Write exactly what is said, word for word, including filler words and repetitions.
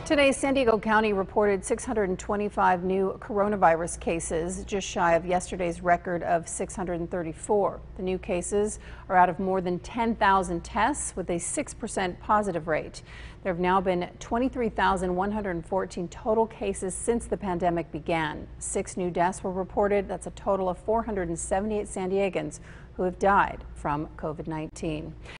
Today, San Diego County reported six hundred twenty-five new coronavirus cases, just shy of yesterday's record of six hundred thirty-four. The new cases are out of more than ten thousand tests with a six percent positive rate. There have now been twenty-three thousand one hundred fourteen total cases since the pandemic began. Six new deaths were reported. That's a total of four hundred seventy-eight San Diegans who have died from COVID nineteen.